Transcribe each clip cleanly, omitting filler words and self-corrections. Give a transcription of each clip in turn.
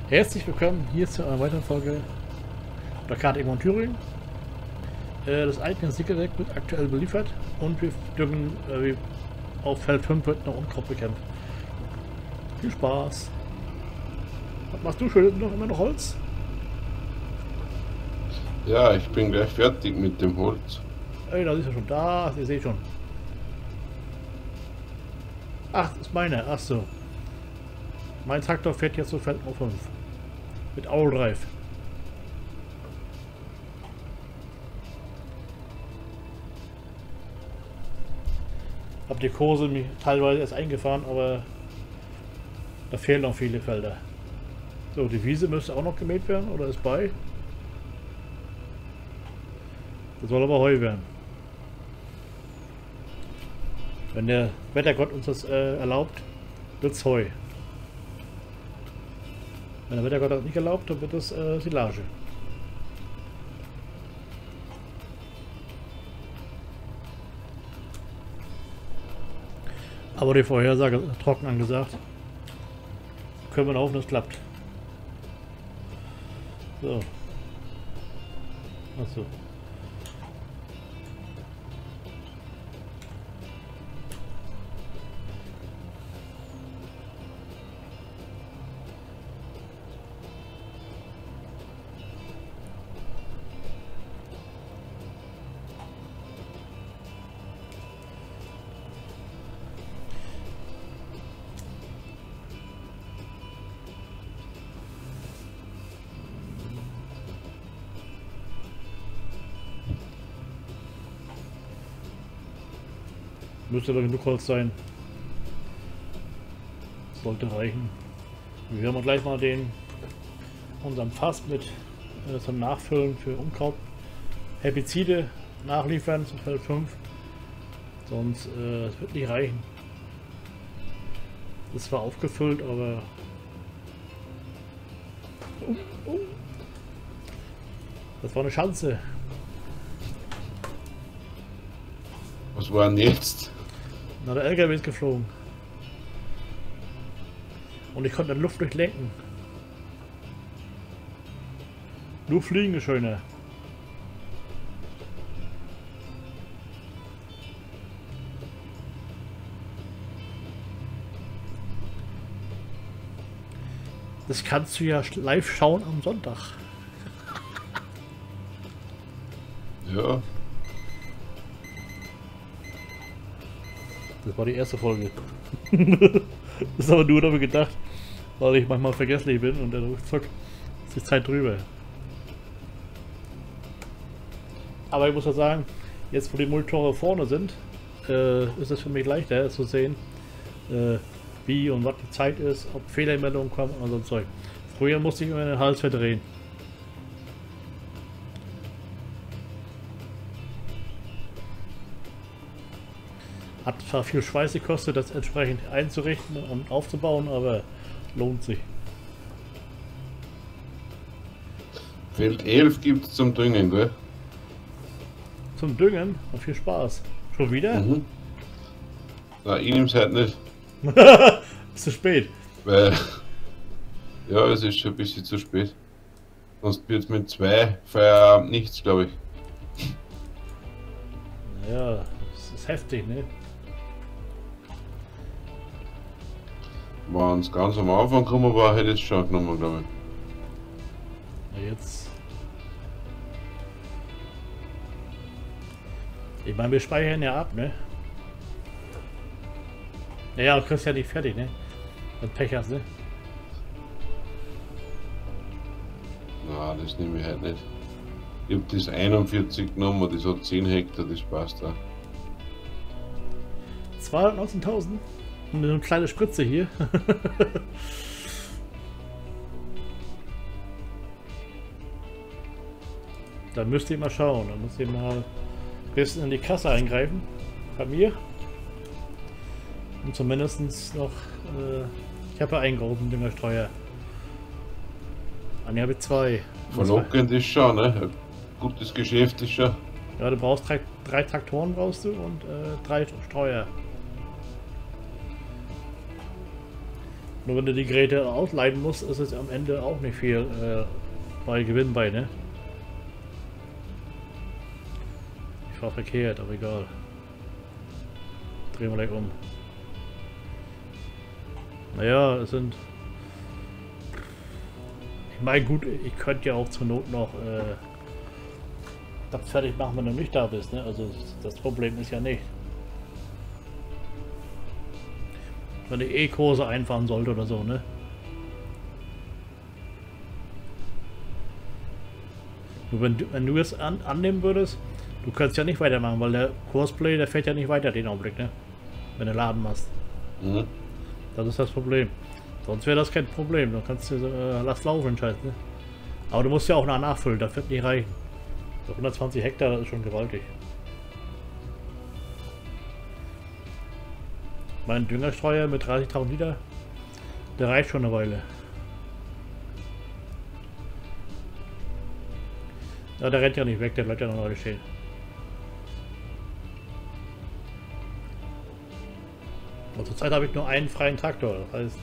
Herzlich willkommen hier zu einer weiteren Folge der Karte Egmont Thüringen. Das eigene Siegerdeck wird aktuell beliefert und wir dürfen auf Feld 5 wird noch Unkraut bekämpft. Viel Spaß! Was machst du schön? Immer noch Holz? Ja, ich bin gleich fertig mit dem Holz. Ey, da ist er schon da, ihr seht schon. Ach, das ist meine, ach so. Mein Traktor fährt jetzt zu Feld 5 mit Aulreif. Hab die Kurse mir teilweise erst eingefahren, aber da fehlen noch viele Felder. So, die Wiese müsste auch noch gemäht werden oder ist bei. Das soll aber Heu werden. Wenn der Wettergott uns das erlaubt, wird's Heu. Wenn der Wettergott das nicht erlaubt, dann wird das Silage. Aber die Vorhersage ist trocken angesagt. Können wir hoffen, das klappt. So. Achso. Müsste aber genug Holz sein. Sollte reichen. Wir werden gleich mal unseren Fass mit zum Nachfüllen für Unkraut Herbizide nachliefern zum Feld 5. Sonst es wird nicht reichen. Das war aufgefüllt, aber das war eine Schanze. Was war denn jetzt? Na, der LKW ist geflogen. Und ich konnte in Luft durchlenken. Nur fliegen ist schöner. Das kannst du ja live schauen am Sonntag. Ja, Das war die erste Folge. Das ist aber nur damit gedacht, weil ich manchmal vergesslich bin und dann zack, ist die Zeit drüber. Aber ich muss ja sagen, jetzt wo die Monitore vorne sind, ist es für mich leichter zu sehen, wie und was die Zeit ist, ob Fehlermeldungen kommen und so ein Zeug. Früher musste ich immer den Hals verdrehen. Hat zwar viel Schweiß gekostet, das entsprechend einzurichten und aufzubauen, aber lohnt sich. Feld 11 gibt es zum Düngen, gell? Zum Düngen und viel Spaß. Schon wieder? Mhm. Na, ich nehm's halt nicht, Ist zu spät. weil ja, es ist schon ein bisschen zu spät. Sonst wird's mit 2 Feierabend nichts, glaube ich. Ja, das ist heftig, ne? Wenn es ganz am Anfang gekommen war, hätte ich es schon genommen, glaube ich. Na jetzt. Ich meine, wir speichern ja ab, ne? Naja, du kriegst ja nicht fertig, ne? Wenn du Pech hast, ne? Na, das nehme ich halt nicht. Ich habe das 41 genommen, das hat 10 Hektar, das passt auch. 219.000? Und eine kleine Spritze hier. Da müsst ihr mal schauen. Da müsst ihr mal ein bisschen in die Kasse eingreifen. Bei mir. Und zumindest noch. Ich habe ja einen großen Düngerstreuer. Und ich habe 2. Verlockend ist schon, ne? Ein gutes Geschäft ist schon. Ja, du brauchst drei Traktoren brauchst du und 3 Streuer. Nur wenn du die Geräte ausleihen musst, ist es am Ende auch nicht viel bei Gewinn bei, ne? Ich war verkehrt, aber egal. Drehen wir gleich um. Naja, es sind... Ich meine, gut, ich könnte ja auch zur Not noch das fertig machen, wenn du nicht da bist, ne? Also das Problem ist ja nicht. Wenn ich Kurse einfahren sollte oder so, ne? Nur wenn du jetzt annehmen würdest, du könntest ja nicht weitermachen, weil der Kursplay, der fährt ja nicht weiter den Augenblick, ne? Wenn du Laden machst. Mhm. Das ist das Problem. Sonst wäre das kein Problem, dann kannst du lass laufen, scheiße, ne? Aber du musst ja auch nachfüllen, das wird nicht reichen. 120 Hektar, das ist schon gewaltig. Mein Düngerstreuer mit 30.000 Liter, der reicht schon eine Weile. Ja, der rennt ja nicht weg, der bleibt ja noch eine Weile stehen. Und zurzeit habe ich nur einen freien Traktor, das heißt,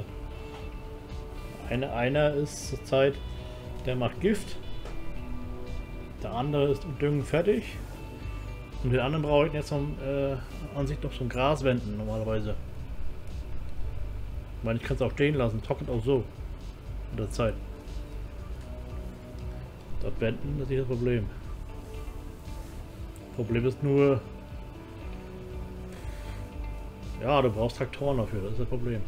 einer ist zurzeit, der macht Gift, der andere ist im Düngen fertig. Und den anderen brauche ich jetzt an sich noch so ein Gras wenden, normalerweise. Ich meine, ich kann es auch stehen lassen, trocknet auch so. In der Zeit. Das Wenden ist nicht das Problem. Problem ist nur... Ja, du brauchst Traktoren dafür, das ist das Problem.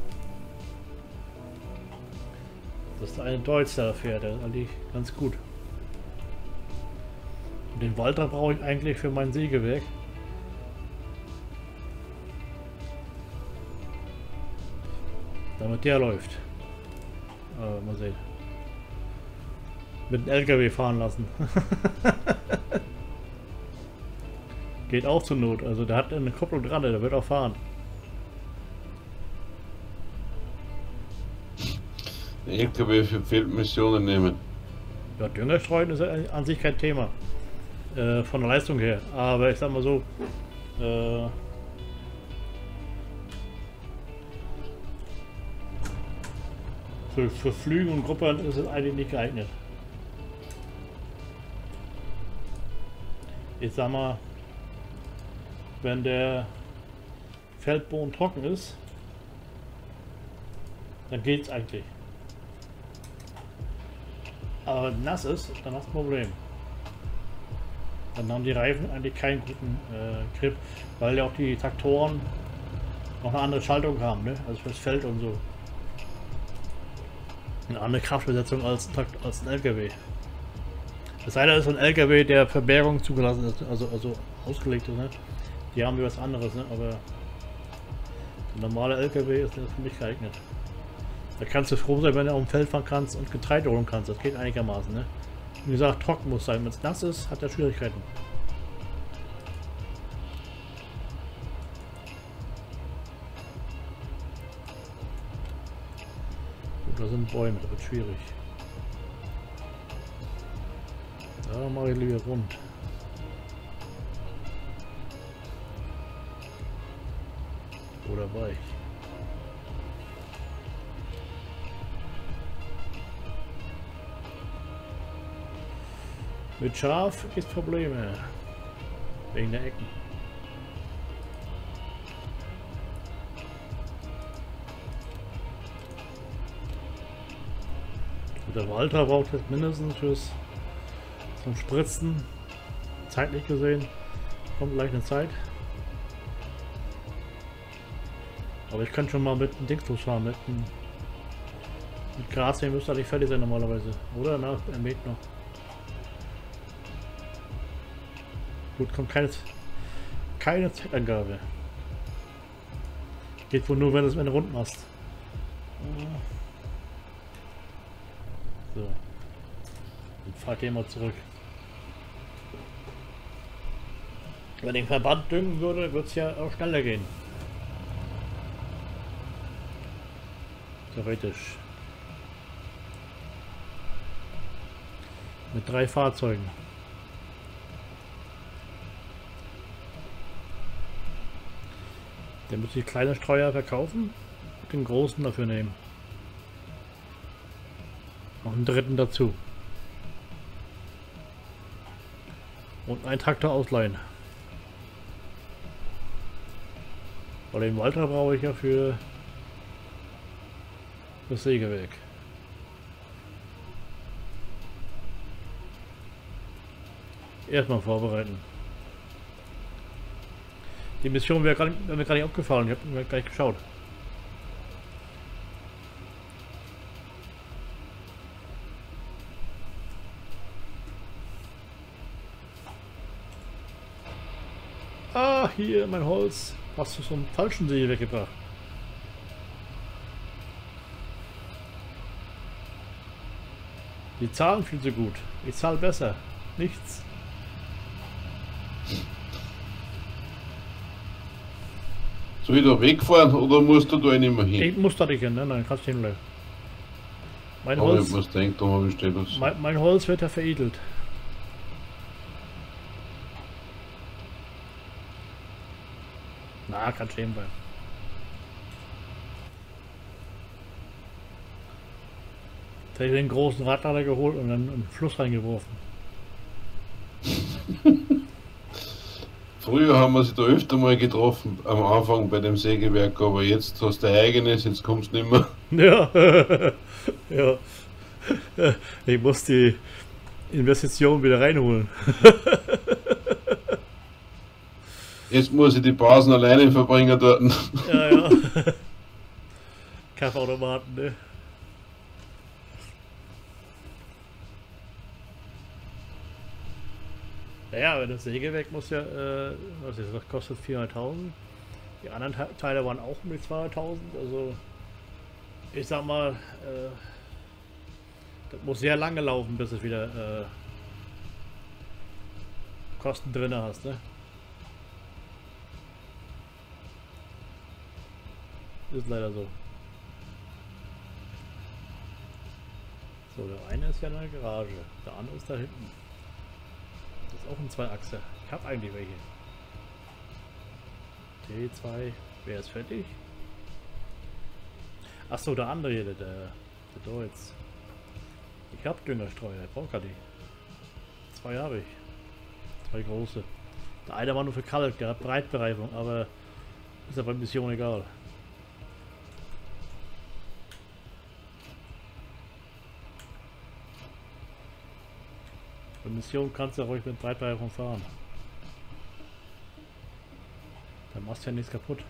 Das ist eine Deutsch, der fährt, der ist eigentlich ganz gut. Den Walter brauche ich eigentlich für mein Sägewerk. Damit der läuft. Mal sehen. Mit dem LKW fahren lassen. Geht auch zur Not. Also der hat eine Kupplung dran, der wird auch fahren. Der LKW für Feldmissionen nehmen. Ja, Düngerstreuen ist an sich kein Thema. Von der Leistung her. Aber ich sag mal so, für Flügen und Gruppen ist es eigentlich nicht geeignet. Ich sag mal, wenn der Feldboden trocken ist, dann geht's eigentlich. Aber wenn nass ist, dann hast du ein Problem. Dann haben die Reifen eigentlich keinen guten Grip, weil ja auch die Traktoren noch eine andere Schaltung haben, ne? Also fürs Feld und so. Eine andere Kraftbesetzung als ein LKW. Das eine ist ein LKW, der für Bergung zugelassen ist, also ausgelegt ist, ne? Die haben wir was anderes, ne? Aber der normale LKW ist für mich geeignet. Da kannst du froh sein, wenn du auf dem Feld fahren kannst und Getreide holen kannst. Das geht einigermaßen, ne? Wie gesagt, trocken muss sein. Wenn es nass ist, hat er Schwierigkeiten. Gut, da sind Bäume, das wird schwierig. Da mache ich lieber rund. Oder weich. Mit Schaf gibt es Probleme. Wegen der Ecken. Und der Walter braucht jetzt mindestens zum Spritzen, zeitlich gesehen, kommt gleich eine Zeit. Aber ich kann schon mal mit dem Dings losfahren, mit Gras, hier müsste eigentlich fertig sein normalerweise. Oder? Na, er mäht noch. Gut, kommt keine Zeitangabe. Geht wohl nur, wenn du es mit rund machst. So. Dann fahrt ihr mal zurück. Wenn ich den Verband düngen würde, wird es ja auch schneller gehen. Theoretisch. Mit 3 Fahrzeugen. Der muss die kleine Streuer verkaufen den großen dafür nehmen. Noch einen dritten dazu. Und einen Traktor ausleihen. Weil den Walter brauche ich ja für das Sägewerk. Erstmal vorbereiten. Die Mission wäre mir gar nicht aufgefallen. Ich habe mir gar nicht geschaut. Ah, hier mein Holz. Hast du so einen falschen See weggebracht? Die zahlen viel zu gut. Ich zahle besser. Nichts. Soll ich da wegfahren oder musst du da nicht mehr hin? Ich muss da nicht hin, ne? Nein, kannst du hinbleiben. Mein Aber Holz, ich muss denken, da habe ich steht was. mein Holz wird ja veredelt. Na, kann stehen bleiben. Jetzt hätte ich den großen Radlader geholt und dann in den Fluss reingeworfen. Früher haben wir sie da öfter mal getroffen, am Anfang bei dem Sägewerk, aber jetzt hast du dein eigenes, jetzt kommst du nicht mehr. Ja, ja. Ich muss die Investition wieder reinholen. Jetzt muss ich die Pausen alleine verbringen dort. Ja, ja. Kaffeeautomaten, ne? Naja, wenn das Sägewerk muss ja, was ist, das kostet 400.000. Die anderen Teile waren auch mit 200.000. Also, ich sag mal, das muss sehr lange laufen, bis du wieder Kosten drin hast, ne? Ist leider so. So, der eine ist ja in der Garage, der andere ist da hinten. Das ist auch ein Zweiachser. Ich habe eigentlich welche. T2, wer ist fertig? Achso, der andere hier, der Deutz. Ich habe Düngerstreuer, ich brauche gar nicht. 2 habe ich. 2 große. Der eine war nur für Kalk, der hat Breitbereifung, aber ist ja bei Mission egal. Bei Mission kannst du ja ruhig mit Breitbereifung fahren. Dann machst du ja nichts kaputt.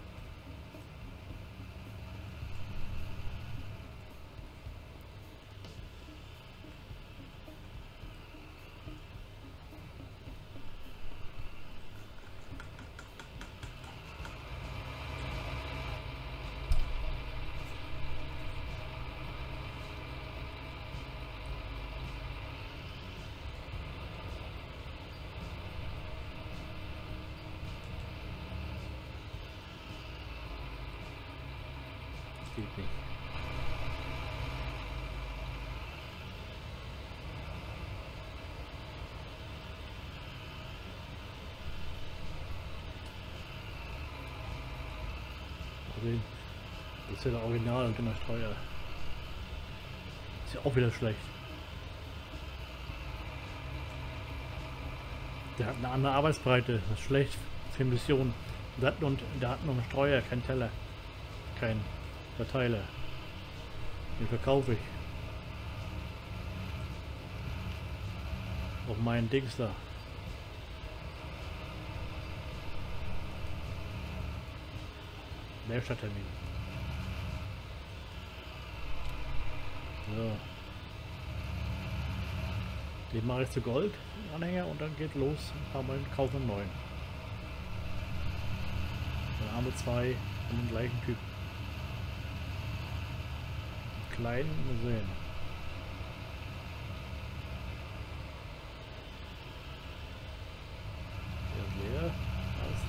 Geht nicht. Also, das ist ja der Original und der Steuer. Ist ja auch wieder schlecht. Der hat eine andere Arbeitsbreite, das ist schlecht für Missionen. Der hat noch einen Steuer, kein Teller. Kein Verteiler. Den verkaufe ich. Auf meinen Dings da. Werkstatttermin. So. Den mache ich zu Gold, Anhänger, und dann geht los. Ein paar Mal kaufen einen neuen. Dann haben wir 2 von dem gleichen Typ. Kleinen sehen. Der ist leer. Passt.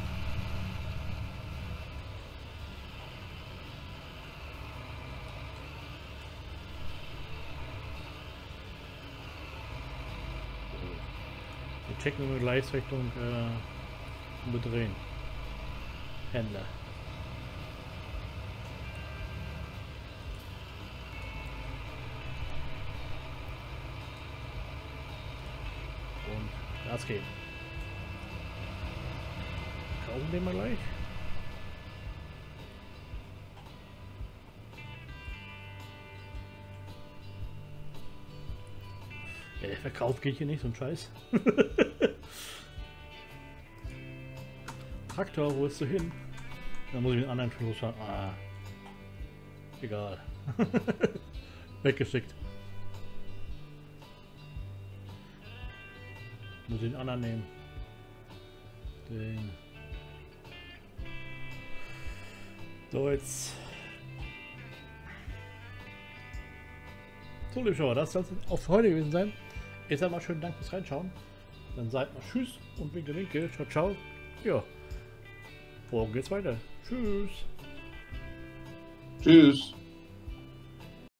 Wir checken in Gleichrichtung und bedrehen. Händler. Gas geben. Kaufen den mal gleich. Ja, der Verkauf geht hier nicht, so ein Scheiß. Traktor, wo ist du hin? Da muss ich den anderen schon losschauen. Ah. Egal. Weggeschickt. Muss ich den anderen nehmen. Den. So, jetzt. So, liebe Schauer, das soll es auch für heute gewesen sein. Ich sage mal schönen Dank fürs Reinschauen. Dann seid mal tschüss und winke, winke. Ciao, ciao. Ja. Morgen geht's weiter. Tschüss. Tschüss.